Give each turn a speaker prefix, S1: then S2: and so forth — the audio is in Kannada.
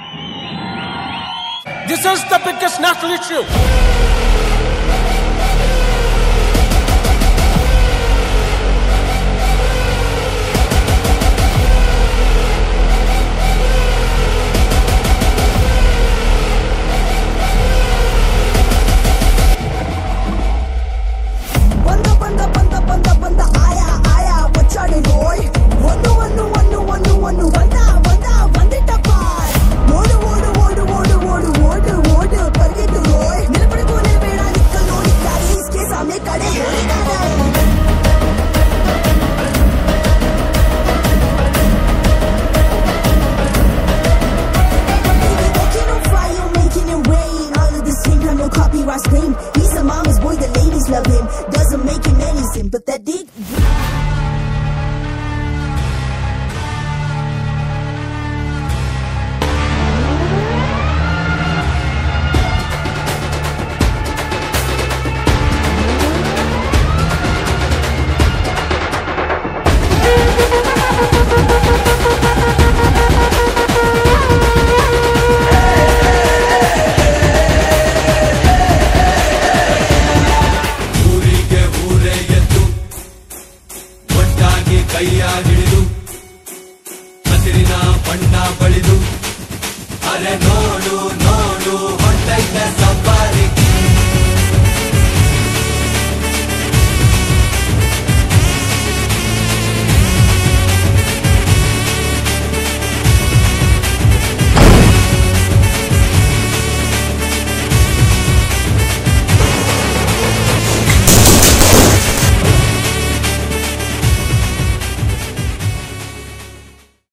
S1: This is the biggest national issue.
S2: He's a mama's boy, the ladies love him. Doesn't make him anything, but that dick.
S3: ಕೈಯ ಹಿಡಿದು ಹಸಿರಿನ ಬಣ್ಣ ಬಳಿದು ಅರೆ ನೋಡು ನೋಡು ಹೊಟ್ಟೈತೆ ಸವಾರಿ